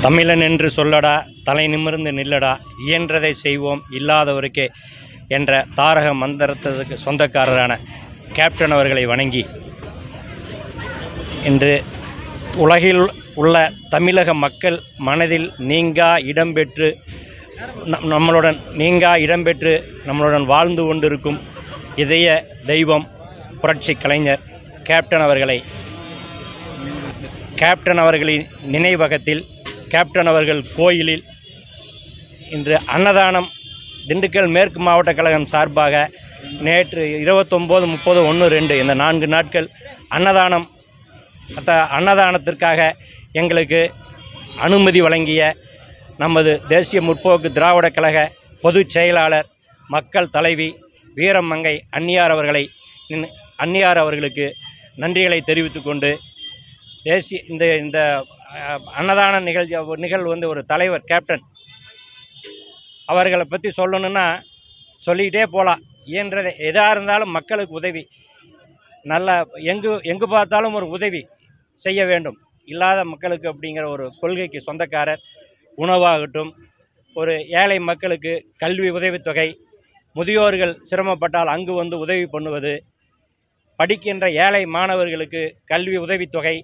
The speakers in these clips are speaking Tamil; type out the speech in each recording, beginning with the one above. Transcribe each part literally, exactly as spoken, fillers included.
தமிழன் என்று சொல்லடா, தலை நிமிர்ந்து நில்லடா, இயன்றதை செய்வோம் இல்லாதவருக்கே என்ற தாரக மந்திரத்துக்கு சொந்தக்காரரான கேப்டன் அவர்களை வணங்கி, இன்று உலகில் உள்ள தமிழக மக்கள் மனதில் நீங்கா இடம்பெற்று நம்மளுடன் நீங்கா இடம்பெற்று நம்மளுடன் வாழ்ந்து கொண்டிருக்கும் இதய தெய்வம் புரட்சி கலைஞர் கேப்டன் அவர்களை கேப்டன் அவர்களின் நினைவகத்தில் கேப்டன் அவர்கள் கோயிலில் இன்று அன்னதானம் திண்டுக்கல் மேற்கு மாவட்ட கழகம் சார்பாக நேற்று இருபத்தொம்போது முப்பது ஒன்று ரெண்டு இந்த நான்கு நாட்கள் அன்னதானம் அன்னதானத்திற்காக எங்களுக்கு அனுமதி வழங்கிய நமது தேசிய முற்போக்கு திராவிட கழக பொதுச் செயலாளர் மக்கள் தலைவி வீரமங்கை அன்னியார் அவர்களை அன்னியார் அவர்களுக்கு நன்றிகளை தெரிவித்துக் கொண்டு, தேசிய இந்த இந்த அன்னதான நிகழ்ச்சி நிகழ்வு வந்து ஒரு தலைவர் கேப்டன் அவர்களை பற்றி சொல்லணுன்னா சொல்லிக்கிட்டே போகலாம். இயன்றதை எதாக இருந்தாலும் மக்களுக்கு உதவி, நல்ல எங்கு எங்கு பார்த்தாலும் ஒரு உதவி செய்ய வேண்டும் இல்லாத மக்களுக்கு அப்படிங்கிற ஒரு கொள்கைக்கு சொந்தக்காரர். உணவாகட்டும், ஒரு ஏழை மக்களுக்கு கல்வி உதவித்தொகை, முதியோர்கள் சிரமப்பட்டால் அங்கு வந்து உதவி பண்ணுவது, படிக்கின்ற ஏழை மாணவர்களுக்கு கல்வி உதவித்தொகை,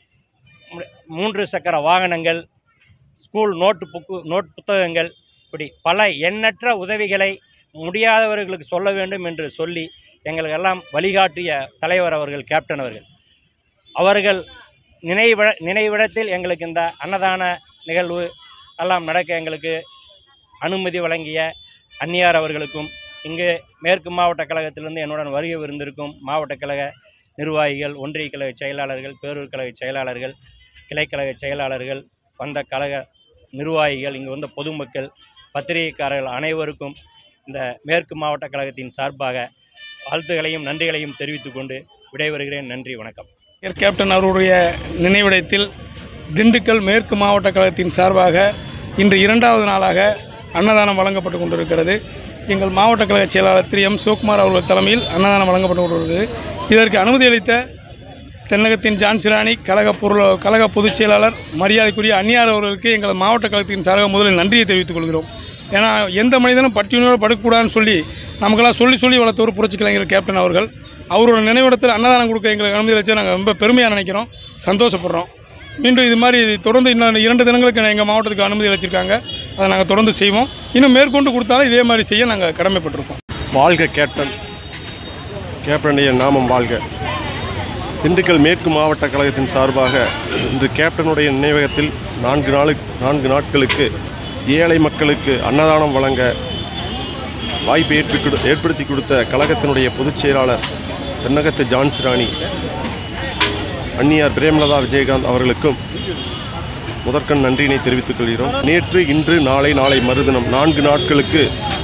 மூன்று சக்கர வாகனங்கள், ஸ்கூல் நோட்டு புக்கு நோட் புத்தகங்கள், இப்படி பல எண்ணற்ற உதவிகளை முடியாதவர்களுக்கு சொல்ல வேண்டும் என்று சொல்லி எங்களுக்கெல்லாம் வழிகாட்டிய தலைவர் அவர்கள் கேப்டன் அவர்கள். அவர்கள் நினைவிட நினைவிடத்தில் எங்களுக்கு இந்த அன்னதான நிகழ்வு எல்லாம் நடக்க எங்களுக்கு அனுமதி வழங்கிய அன்னியார் அவர்களுக்கும், இங்கு மேற்கு மாவட்ட கழகத்திலிருந்து என்னுடன் வருகை விருந்திருக்கும் மாவட்ட கழக நிர்வாகிகள், ஒன்றிய கழக செயலாளர்கள், பேரூர் கழக செயலாளர்கள், கிளைக்கழக செயலாளர்கள், வந்த கழக நிர்வாகிகள், இங்கு வந்த பொதுமக்கள், பத்திரிகைக்காரர்கள் அனைவருக்கும் இந்த மேற்கு மாவட்ட கழகத்தின் சார்பாக வாழ்த்துக்களையும் நன்றிகளையும் தெரிவித்துக் கொண்டு விடைபெறுகிறேன். நன்றி, வணக்கம். கேப்டன் அவருடைய நினைவிடத்தில் திண்டுக்கல் மேற்கு மாவட்ட கழகத்தின் சார்பாக இன்று இரண்டாவது நாளாக அன்னதானம் வழங்கப்பட்டு கொண்டிருக்கிறது. எங்கள் மாவட்ட கழக செயலாளர் திரு எம் சிவகுமார் அவர்கள் தலைமையில் அன்னதானம் வழங்கப்பட்டு கொண்டிருக்கிறது. இதற்கு அனுமதி அளித்த தென்னகத்தின் ஜான்சிராணி கழக பொருள் கழக பொதுச் செயலாளர் மரியாதைக்குரிய அன்னியார் அவர்களுக்கு எங்கள் மாவட்ட கழகத்தின் சார்பாக முதலில் நன்றியை தெரிவித்துக் கொள்கிறோம். ஏன்னா எந்த மனிதனும் பட்டியலோடு படுக்கக்கூடாதுன்னு சொல்லி நமக்கெல்லாம் சொல்லி சொல்லி வளர்த்தவர் புரட்சி கலைஞர் கேப்டன் அவர்கள். அவரோட நினைவிடத்தில் அன்னதானம் கொடுக்க எங்களுக்கு அனுமதி அளித்தா நாங்கள் ரொம்ப பெருமையாக நினைக்கிறோம், சந்தோஷப்படுறோம். மீண்டும் இது மாதிரி தொடர்ந்து இன்னும் இரண்டு தினங்களுக்கு எங்கள் மாவட்டத்துக்கு அனுமதி அளிச்சிருக்காங்க. அதை நாங்கள் தொடர்ந்து செய்வோம். இன்னும் மேற்கொண்டு கொடுத்தாலும் இதே மாதிரி செய்ய நாங்கள் கடமைப்பட்டிருக்கோம். வாழ்க கேப்டன், கேப்டனுடைய நாமம் வாழ்க. திண்டுக்கல் மேற்கு மாவட்ட கழகத்தின் சார்பாக இன்று கேப்டனுடைய நினைவகத்தில் நான்கு நாளு நான்கு நாட்களுக்கு ஏழை மக்களுக்கு அன்னதானம் வழங்க வாய்ப்பு ஏற்பு ஏற்படுத்தி கொடுத்த கழகத்தினுடைய பொதுச் செயலாளர் தென்னகத்து ஜான்சிராணி அன்னியார் பிரேமலதா விஜயகாந்த் அவர்களுக்கும் முதற்கண் நன்றியினை தெரிவித்துக் கொள்கிறோம். நேற்று, இன்று, நாளை, நாளை மறுதினம் நான்கு நாட்களுக்கு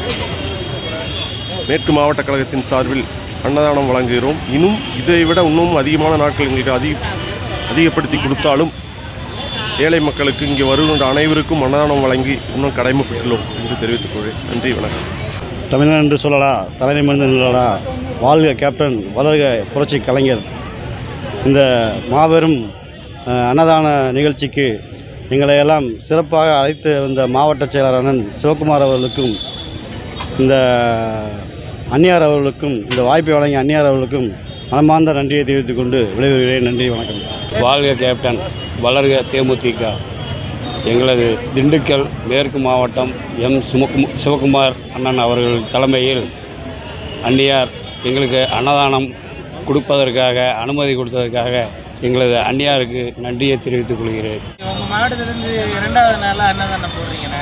மேற்கு மாவட்ட கழகத்தின் சார்பில் அன்னதானம் வழங்குகிறோம். இன்னும் இதை விட இன்னும் அதிகமான நாட்கள் எங்களுக்கு அதிக அதிகப்படுத்தி கொடுத்தாலும் ஏழை மக்களுக்கு இங்கே வருகின்ற அனைவருக்கும் அன்னதானம் வழங்கி இன்னும் கடமைப்பட்டுள்ளோம் என்று தெரிவித்துக் கொள்கிறேன். நன்றி, வணக்கம். தமிழன் என்று சொல்லடா, தலை நிமிர்ந்து நில்லடா, வாழ்க கேப்டன், வளர்க புரட்சி கலைஞர். இந்த மாபெரும் அன்னதான நிகழ்ச்சிக்கு எங்களை எல்லாம் சிறப்பாக அழைத்து வந்த மாவட்ட செயலாளர் சிவகுமார் அவர்களுக்கும், இந்த அன்னியார் அவர்களுக்கும், இந்த வாய்ப்பை வழங்கிய அன்னியார் அவர்களுக்கும் மனமார்ந்த நன்றியை தெரிவித்துக் கொண்டு விடைபெறுகிறேன். நன்றி, வணக்கம். வாழ்க கேப்டன், வளர்க தேமுதிக. எங்களது திண்டுக்கல் மேற்கு மாவட்டம் எம் சிவகுமார் அண்ணன் அவர்கள் தலைமையில் அன்னியார் எங்களுக்கு அன்னதானம் கொடுப்பதற்காக அனுமதி கொடுத்ததற்காக எங்களது அன்னியாருக்கு நன்றியை தெரிவித்துக் கொள்கிறேன். உங்கள் மாவட்டத்திலேருந்து இரண்டாவது நாளாக அன்னதானம் போடுறீங்கண்ணே.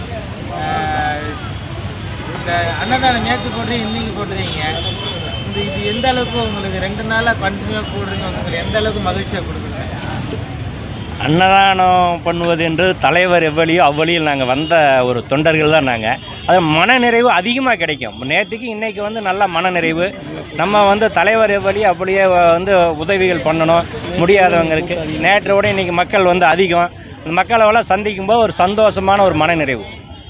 இந்த அன்னதானம் நேற்று போடுறீங்க, இன்றைக்கி போடுறீங்க. இந்த இது எந்த அளவுக்கு உங்களுக்கு ரெண்டு நாளாக கண்டினியூவாக போடுறீங்க, உங்களுக்கு எந்த அளவுக்கு மகிழ்ச்சியாக கொடுக்குங்க? அன்னதானம் பண்ணுவது என்று தலைவர் எவ்வளியோ அவ்வளியில் நாங்கள் வந்த ஒரு தொண்டர்கள் தான் நாங்கள். அது மனநிறைவு அதிகமாக கிடைக்கும். நேற்றுக்கு இன்றைக்கி வந்து நல்ல மனநிறைவு. நம்ம வந்து தலைவர் எவ்வளியோ அவ்வளியே வந்து உதவிகள் பண்ணணும் முடியாதவங்களுக்கு. நேற்றோட இன்றைக்கி மக்கள் வந்து அதிகம். அந்த மக்களெல்லாம் சந்திக்கும்போது ஒரு சந்தோஷமான ஒரு மனநிறைவு.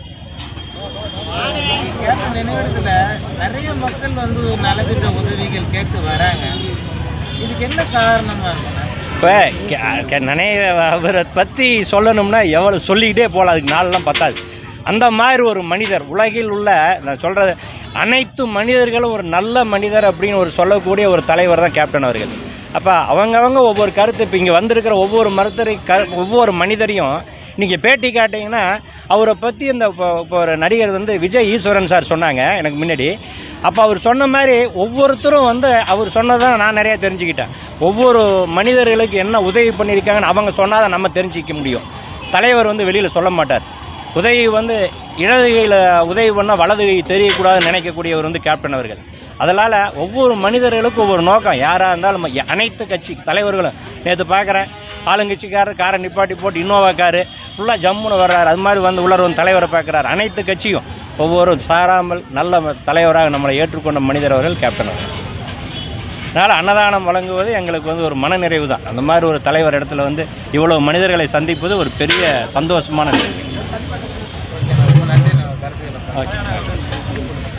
கேப்டன் நினைவிடத்தில் நிறைய மக்கள் வந்து நலத்திட்ட உதவிகள் கேட்டு வராங்க. இதுக்கு என்ன காரணமாக இருக்குண்ணா? இப்போ நினைவு அவரை பற்றி சொல்லணும்னா எவ்வளோ சொல்லிக்கிட்டே போகலாம், அதுக்கு நாளெலாம் பத்தாது. அந்த மாதிரி ஒரு மனிதர் உலகில் உள்ள, நான் சொல்கிறது அனைத்து மனிதர்களும் ஒரு நல்ல மனிதர் அப்படின்னு ஒரு சொல்லக்கூடிய ஒரு தலைவர் தான் கேப்டன் அவர்கள். அப்போ அவங்கவங்க ஒவ்வொரு கருத்து, இப்போ இங்கே வந்திருக்கிற ஒவ்வொரு மருத்துவரை க ஒவ்வொரு மனிதரையும் நீங்கள் பேட்டி காட்டிங்கன்னா அவரை பற்றி இந்த இப்போ இப்போ ஒரு நடிகர் வந்து விஜய் ஈஸ்வரன் சார் சொன்னாங்க எனக்கு முன்னாடி. அப்போ அவர் சொன்ன மாதிரி ஒவ்வொருத்தரும் வந்து அவர் சொன்னதான் நான் நிறையா தெரிஞ்சுக்கிட்டேன். ஒவ்வொரு மனிதர்களுக்கு என்ன உதவி பண்ணியிருக்காங்கன்னு அவங்க சொன்னால் தான் நம்ம தெரிஞ்சிக்க முடியும். தலைவர் வந்து வெளியில் சொல்ல மாட்டார். உதவி வந்து இடது கையில் உதவி பண்ணால் வலது கை தெரியக்கூடாதுன்னு நினைக்கக்கூடியவர் வந்து கேப்டன் அவர்கள். அதனால் ஒவ்வொரு மனிதர்களுக்கும் ஒவ்வொரு நோக்கம், யாராக இருந்தாலும் அனைத்து கட்சி தலைவர்களும். நேற்று பார்க்குறேன் ஆளுங்கட்சிக்காரர் காரை நிப்பாட்டி போட்டு இன்னோவா காரு ஃபுல்லாக ஜம்முன்னு வர்றாரு, அது மாதிரி வந்து உள்ளவர் வந்து தலைவரை பார்க்குறாரு. அனைத்து கட்சியும் ஒவ்வொரு சாராமல் நல்ல தலைவராக நம்மளை ஏற்றுக்கொண்ட மனிதர் அவர்கள் கேப்டன் அவர்கள். அதனால் அன்னதானம் வழங்குவது எங்களுக்கு வந்து ஒரு மனநிறைவு தான். அந்த மாதிரி ஒரு தலைவர் இடத்துல வந்து இவ்வளோ மனிதர்களை சந்திப்பது ஒரு பெரிய சந்தோஷமான நிகழ்வு. ரொம்ப நன்றி. நம்ம கருத்துக்களை ஓகே.